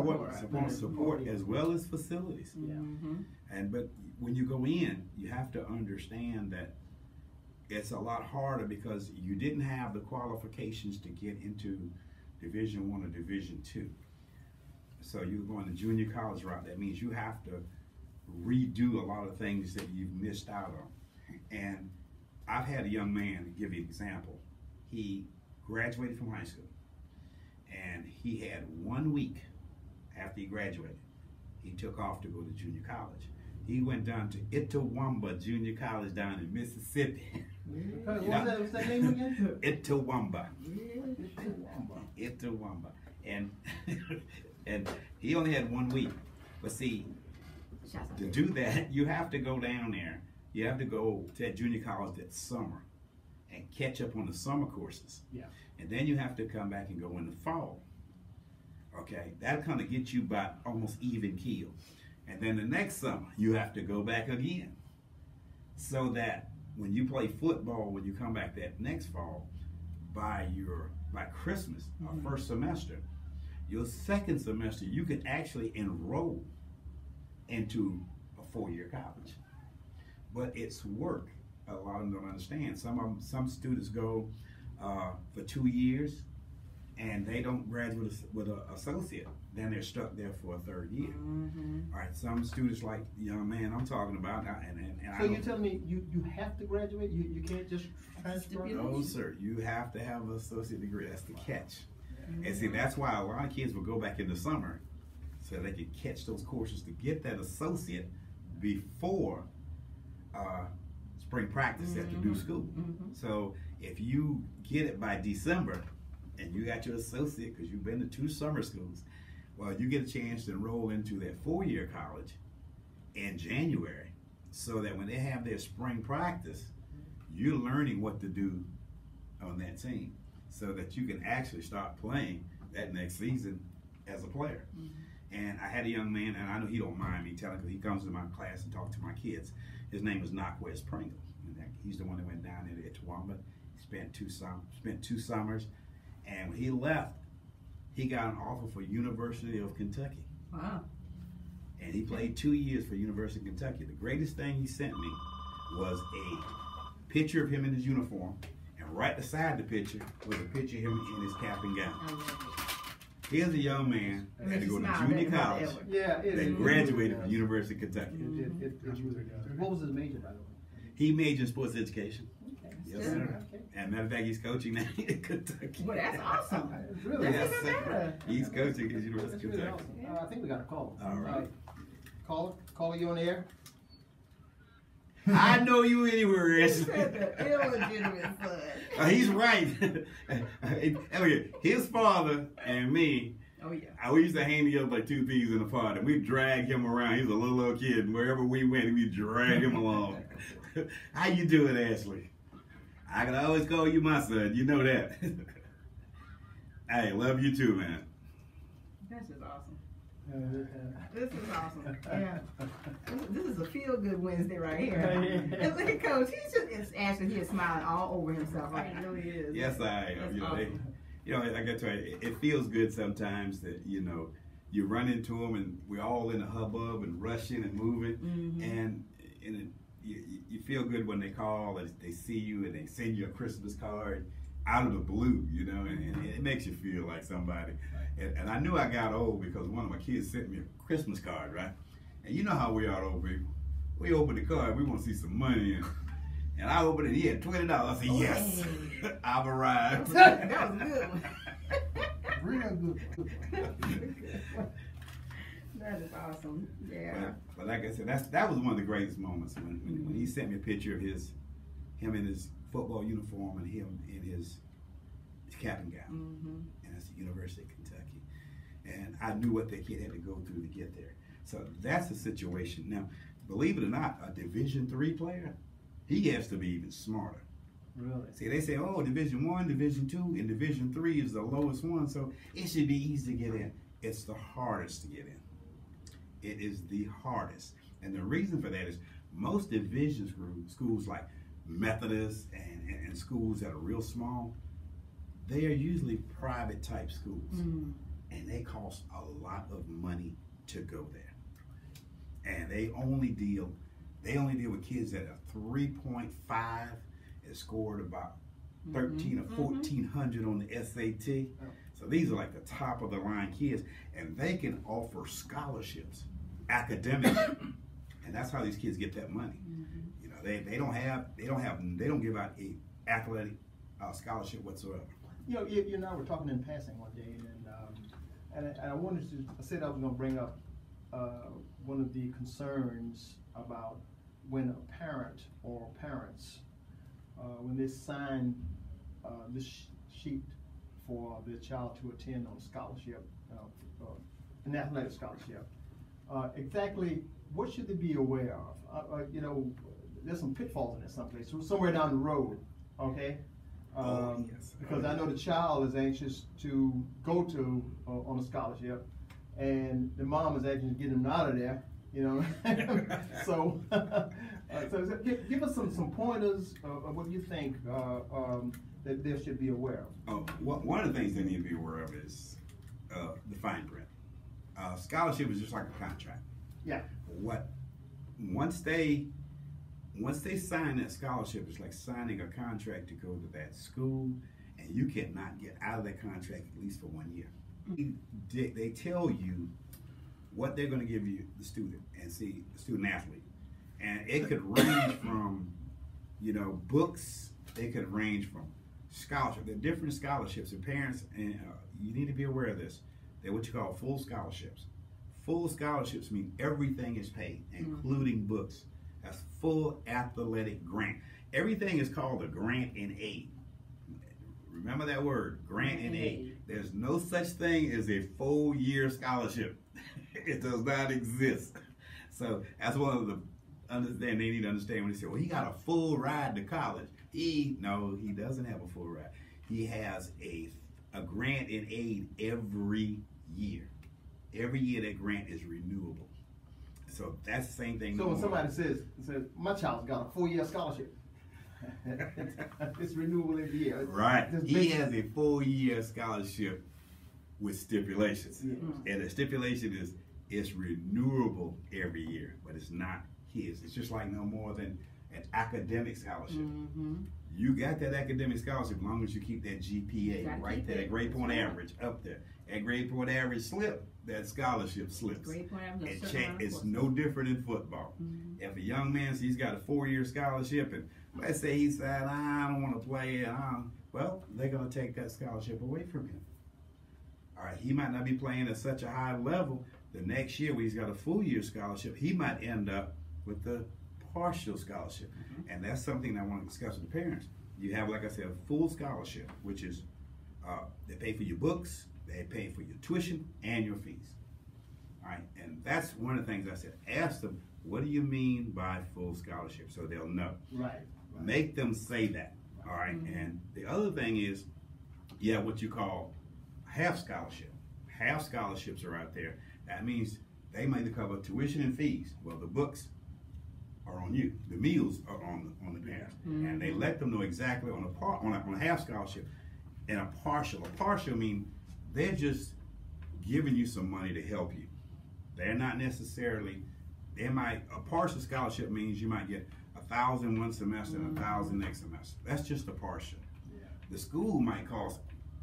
support as well as facilities. Yeah. Mm-hmm. But when you go in, you have to understand that it's a lot harder because you didn't have the qualifications to get into Division I or Division II. So you're going the junior college route. That means you have to redo a lot of things that you've missed out on. And I've had a young man, to give you an example, he graduated from high school, and he had 1 week after he graduated, he took off to go to junior college. He went down to Itawamba Junior College down in Mississippi. What's that name again? Itawamba. Itawamba. And and he only had 1 week. But see, to do that, you have to go down there. You have to go to that junior college that summer and catch up on the summer courses. Yeah. And then you have to come back and go in the fall. Okay, that'll kind of get you by almost even keel. And then the next summer, you have to go back again. So that when you play football, when you come back that next fall, by Christmas, our first semester, your second semester, you can actually enroll into a 4-year college. But it's work. A lot of them don't understand. Some students go for 2 years and they don't graduate with an associate. Then they're stuck there for a 3rd year. Mm-hmm. All right, some students like the young man I'm talking about, and So you're telling me you have to graduate? You can't just transfer? no, sir. You have to have an associate degree. That's the catch. And see, that's why a lot of kids will go back in the summer so they can catch those courses to get that associate before spring practice at the new school. So if you get it by December and you got your associate because you've been to 2 summer schools, well, you get a chance to enroll into that 4-year college in January. so that when they have their spring practice, you're learning what to do on that team so that you can actually start playing that next season as a player. And I had a young man, and I know he don't mind me telling, because he comes to my class and talks to my kids. His name is Naquez Pringle. And he's the one that went down there at Toowoomba. He spent two summers, and when he left, he got an offer for University of Kentucky. Wow. And he played 2 years for University of Kentucky. The greatest thing he sent me was a picture of him in his uniform, and right beside the picture was a picture of him in his cap and gown. I love it. Here's a young man that had to go to Smile junior better than college ever. Yeah, that graduated from University of Kentucky. It really does. What was his major, by the way? He majored in sports education. Okay. Yes, sir. And matter of fact, he's coaching now in Kentucky. Well, that's awesome. It's really That's Yes, even sir. better. He's coaching at That's University of really Kentucky. awesome. I think we got a call. All right. Caller, you on the air? I know you anywhere, He Ashley. said the illegitimate son. He's right. Look at his father and me. Oh yeah. We used to hang together like two thieves in the party. We dragged him around. He was a little kid, and wherever we went, we dragged him along. How you doing, Ashley? I can always call you my son. You know that. Hey, love you too, man. That's just awesome. This is awesome. Yeah. This is a feel-good Wednesday right here. And look at Coach. Actually, he is smiling all over himself right now. He really is. Yes, I am. That's awesome. Like I tell you, it feels good sometimes that, you run into them and we're all in a hubbub and rushing and moving. And you feel good when they call and they see you and they send you a Christmas card out of the blue, and it makes you feel like somebody. And I knew I got old because one of my kids sent me a Christmas card, right? And you know how we are old people. We open the card, we want to see some money in it. And I opened it, he had $20. I said, yes, I've arrived. That was a good one. Real good. That is awesome. Yeah. But like I said, that was one of the greatest moments when he sent me a picture of him in his football uniform and him in his cap and gown. And that's the University of Kentucky. And I knew what that kid had to go through to get there. So that's the situation. Now, believe it or not, a Division III player, he has to be even smarter. Really? See, they say, oh, Division I, Division II, and Division III is the lowest one, so it should be easy to get in. It's the hardest to get in. It is the hardest. And the reason for that is most division schools like Methodist and schools that are real small, they are usually private type schools. And they cost a lot of money to go there. And they only deal with kids that are 3.5 and scored about 13 or 1400 on the SAT. So these are like the top of the line kids, and they can offer scholarships, academic, and that's how these kids get that money. They don't give out a athletic scholarship whatsoever. You and I were talking in passing one day, and I wanted to. I said I was going to bring up one of the concerns about when a parent or parents, when they sign this sheet for their child to attend on a scholarship, an athletic scholarship, exactly what should they be aware of? There's some pitfalls in it someplace, somewhere down the road, okay? Yes. Because I know the child is anxious to go to on a scholarship, and the mom is anxious to get him out of there, So, so give us some pointers of what you think that they should be aware of. One of the things they need to be aware of is the fine print. Scholarship is just like a contract. Yeah. Once they sign that scholarship, it's like signing a contract to go to that school, and you cannot get out of that contract at least for 1 year. They tell you what they're going to give you, the student, and see the student athlete, and it could range from, books. It could range from scholarship. There are different scholarships, and parents, and you need to be aware of this. They're what you call full scholarships. Full scholarships mean everything is paid, including books. That's full athletic grant. Everything is called a grant in aid. Remember that word, grant in aid. There's no such thing as a full year scholarship. It does not exist. So that's one of the understand. They need to understand when they say, "Well, he got a full ride to college." No, he doesn't have a full ride. He has a grant and aid every year. Every year that grant is renewable. So that's the same thing. So when somebody says, my child's got a 4-year scholarship, it's renewable every year. Right. He has a 4-year scholarship with stipulations. Yeah. And the stipulation is it's renewable every year, but it's not his. It's just like no more than an academic scholarship. Mm-hmm. You got that academic scholarship as long as you keep that GPA right there, that grade point average up there. That grade point average slip, that scholarship slips. Grade point average. And check, it's no different in football. Mm-hmm. If a young man says he's got a 4-year scholarship and let's say he said, I don't want to play, well, they're going to take that scholarship away from him. All right, he might not be playing at such a high level. The next year when he's got a full year scholarship, he might end up with the partial scholarship. Mm-hmm. And that's something I want to discuss with the parents. You have, like I said, a full scholarship, which is they pay for your books, they pay for your tuition and your fees. All right, and that's one of the things I said. Ask them, what do you mean by full scholarship? So they'll know. Right. Make them say that. All right, mm-hmm. And the other thing is, what you call half scholarship. Half scholarships are out there. That means they may cover tuition and fees. Well, the books are on you. The meals are on the parents, mm-hmm. and they let them know exactly on a half scholarship and a partial. A partial means they're just giving you some money to help you. They're not necessarily. A partial scholarship means you might get 1,000 one semester and 1,000 next semester. That's just a partial. Yeah. The school might cost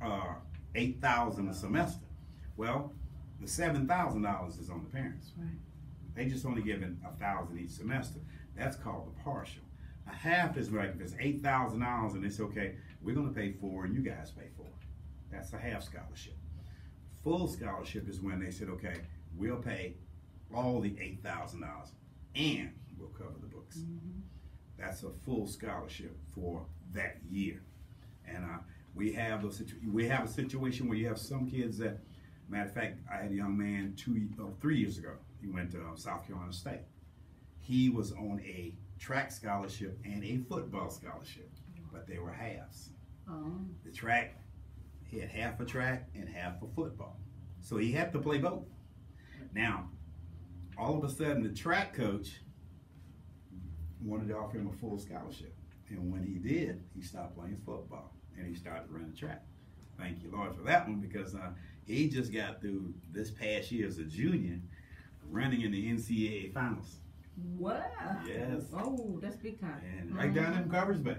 $8,000 a semester. Well, the $7,000 is on the parents. Right. They just only giving 1,000 each semester. That's called the partial. A half is like if it's $8,000 and it's okay, we're going to pay for and you guys pay for. That's a half scholarship. Full scholarship is when they said, okay, we'll pay all the $8,000 and we'll cover the books. Mm-hmm. That's a full scholarship for that year. And we have a situation where you have some kids that, matter of fact, I had a young man 3 years ago. He went to South Carolina State. He was on a track scholarship and a football scholarship, but they were halves. Oh. The track, he had half a track and half a football. So he had to play both. Now, all of a sudden, the track coach wanted to offer him a full scholarship. And when he did, he stopped playing football and he started running track. Thank you, Lord, for that one, because he just got through this past year as a junior running in the NCAA finals. Wow. Yes. Oh, that's big time. And right down in Carver's Bay.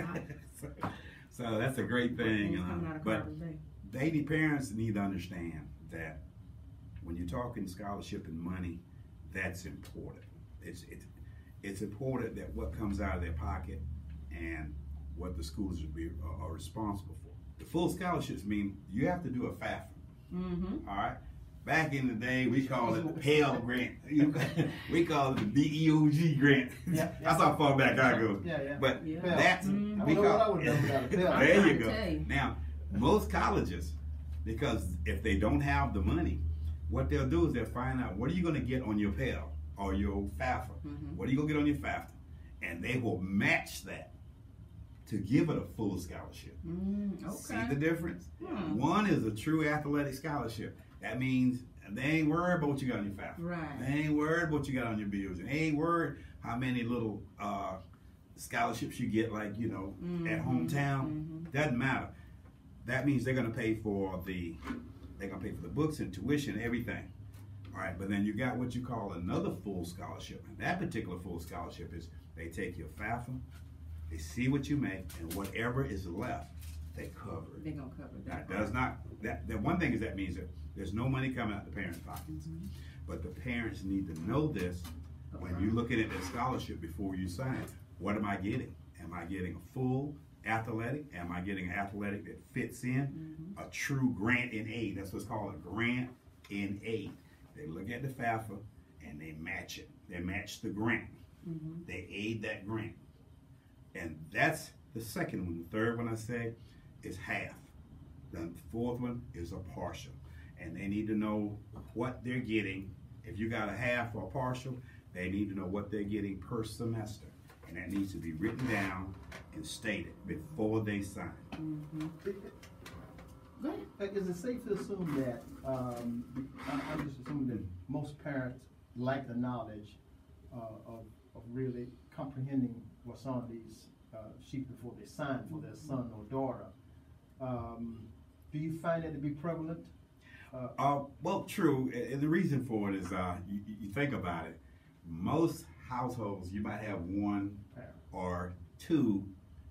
so that's a great thing. But the parents need to understand that when you're talking scholarship and money, that's important. It's important that what comes out of their pocket and what the schools are responsible for. The full scholarships mean you have to do a FAFSA. Mm-hmm. All right. Back in the day, we called it the Pell Grant. We called it the DEOG grant. Yeah. That's how far back I go. Yeah. But that's we call it. There you go. Now, most colleges, because if they don't have the money, what they'll do is they'll find out what are you going to get on your Pell or your FAFSA. Mm-hmm. What are you going to get on your FAFSA? And they will match that to give it a full scholarship. Okay. See the difference? One is a true athletic scholarship. That means they ain't worried about what you got on your FAFSA. Right. They ain't worried about what you got on your bills. And they ain't worried how many little scholarships you get, like, at hometown. Mm-hmm. Doesn't matter. That means they're gonna pay for the books and tuition and everything. All right, but then you got what you call another full scholarship. And that particular full scholarship is they take your FAFSA, they see what you make, and whatever is left, they cover it. They're gonna cover that. That does not. That one thing is that means that there's no money coming out the parents' pockets. Mm-hmm. But the parents need to know this when you're looking at the scholarship before you sign it. What am I getting? Am I getting a full athletic? Am I getting an athletic that fits in? A true grant in aid. That's what's called a grant in aid. They look at the FAFSA and they match it. They match the grant. Mm-hmm. They aid that grant. And that's the second one. The third one I say is half. The fourth one is a partial. And they need to know what they're getting. If you got a half or a partial, They need to know what they're getting per semester, and that needs to be written down and stated before they sign. Is it safe to assume that, I'm just assuming that most parents lack the knowledge of really comprehending what's on these sheets before they sign for their son or daughter? Do you find that to be prevalent? Well, true, and the reason for it is, you think about it, most households, you might have one or two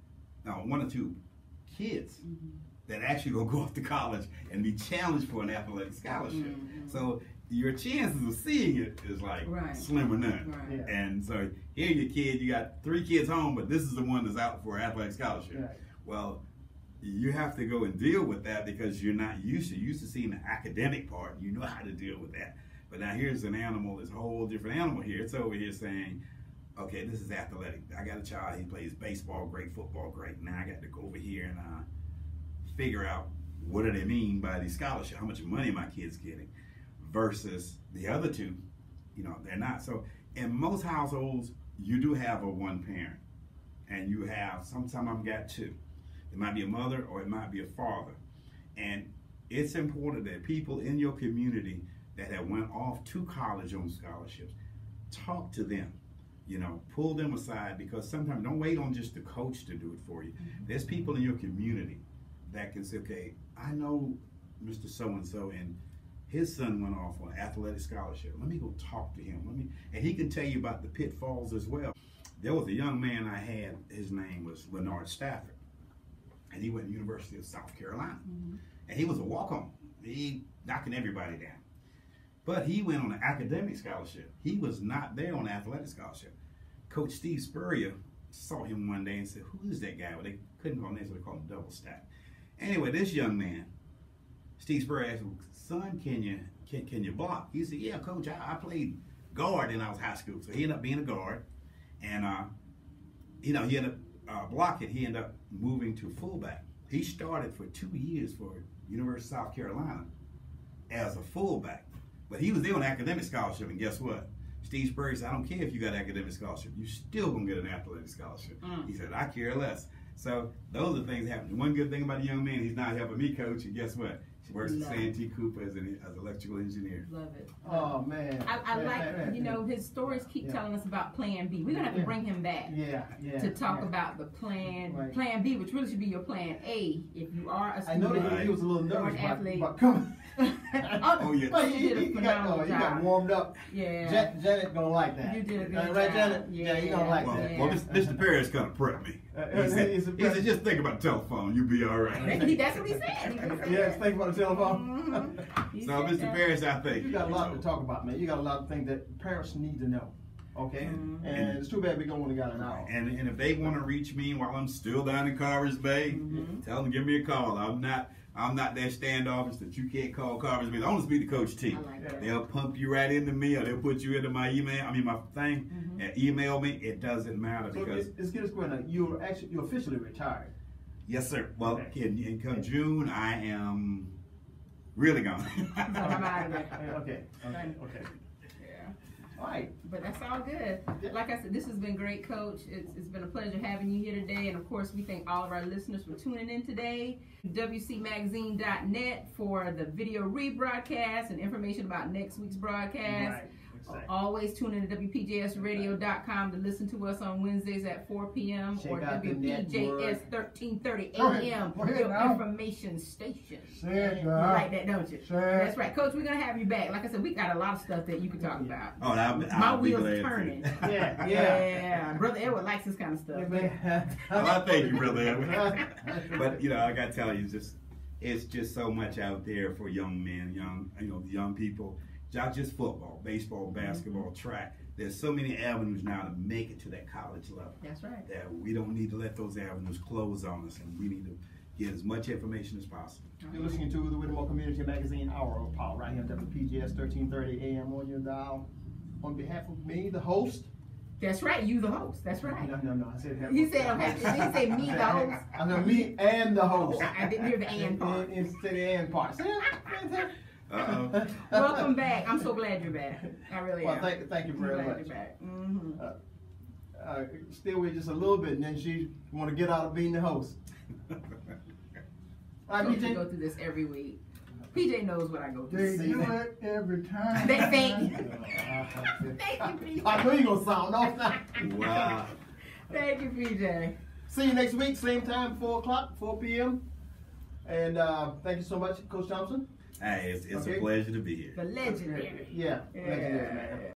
kids that actually gonna go off to college and be challenged for an athletic scholarship. So your chances of seeing it is like slim or none. Right. Yeah. And so here your kid, you got 3 kids home, but this is the one that's out for an athletic scholarship. Right. Well, you have to go and deal with that because you're not used to seeing the academic part. You know how to deal with that. But now here's an animal, this whole different animal here. It's over here saying, okay, this is athletic. I got a child, he plays baseball great, football great. Now I got to go over here and figure out what do they mean by these scholarships, how much money my kid's getting, versus the other two, they're not. So in most households, you do have a one parent, and you have, sometimes I've got 2. It might be a mother or it might be a father. And it's important that people in your community that have went off to college on scholarships, talk to them, pull them aside, because sometimes don't wait on just the coach to do it for you. There's people in your community that can say, okay, I know Mr. So-and-so and his son went off on an athletic scholarship. Let me go talk to him. And he can tell you about the pitfalls as well. There was a young man I had, his name was Leonard Stafford, and he went to the University of South Carolina. And he was a walk-on. He knocking everybody down. But he went on an academic scholarship. He was not there on an athletic scholarship. Coach Steve Spurrier saw him one day and said, who is that guy? Well, they couldn't call him names, so they called him Double Stack. Anyway, this young man, Steve Spurrier asked him, son, can you block? He said, yeah, coach, I played guard when I was high school. So he ended up being a guard. And, he ended up blocking. He ended up moving to fullback. He started for 2 years for University of South Carolina as a fullback. But he was there on academic scholarship, and guess what? Steve Spurrier said, I don't care if you got academic scholarship. You still gonna get an athletic scholarship. He said, I care less. So those are things that happen. One good thing about the young man, he's not helping me coach, and guess what? He works at Santee Cooper as an electrical engineer. Love it. Oh, man. I like, his stories keep telling us about Plan B. We're going to have to bring him back to talk about the Plan B, which really should be your Plan A if you are a student. I know that he was a little nervous athlete. about coming. Oh, yeah. But You did a phenomenal you got warmed up. Yeah. Janet gonna like that. You did a good right, job. Janet? Yeah, you gonna like that. Well, Mr. Perez kind of prepped me. He said, just think about the telephone. You'll be all right. That's what he said. Yes, think about the telephone. So, Mr. Perez, I think. You got a lot to talk about, man. You got a lot of things that parents need to know. Okay? And it's too bad we only got an hour. And if they want to reach me while I'm still down in Carvers Bay, tell them to give me a call. I'm not that standoffish that you can't call Carvers Bay. I want to speak to Coach T. I like that. They'll pump you right into me, or they'll put you into my email. My thing, and email me. It doesn't matter because. So let's get this clear now. You're officially retired. Yes, sir. Well, in come June, I am really gone. I'm out of there. Okay. All right. But that's all good. Like I said, this has been great, Coach. It's been a pleasure having you here today. And of course, we thank all of our listeners for tuning in today. WCMagazine.net for the video rebroadcast and information about next week's broadcast. Right. Exactly. Always tune in to WPJSradio.com to listen to us on Wednesdays at 4 p.m. or WPJS 1330 a.m. Your information station. You like that, don't you? That's right. Coach, we're going to have you back. Like I said, we got a lot of stuff that you can talk about. Oh, My wheels are turning. Yeah. Brother Edward likes this kind of stuff. Well, I thank you, Brother Edward. But, I got to tell you, it's just so much out there for young men, young people. Not just football, baseball, basketball, track. There's so many avenues now to make it to that college level. That's right. That we don't need to let those avenues close on us, and we need to get as much information as possible. You're listening to the Whittemore Community Magazine Hour of Power right here on WPGS 1330 AM on your dial. On behalf of me, the host. That's right. You the host. That's right. No. I said He said, okay. Did he say me the host? I know me and the host. I didn't hear the and part. Instead of the and part. Uh-oh. Welcome back. I'm so glad you're back. I really Well, am. thank you I'm very glad much. you're back. Mm-hmm. Stay with just a little bit, and then she want to get out of being the host. All right, Coach, you PJ. go through this every week. PJ knows what I go They through. do it every time. They fake. Thank you, I PJ. know you're gonna sound off now. Wow. Thank you, PJ. See you next week, same time, 4 o'clock, 4 p.m. And thank you so much, Coach Thompson. Hey, it's Okay. a pleasure to be here. The legendary. Yeah, legendary, man.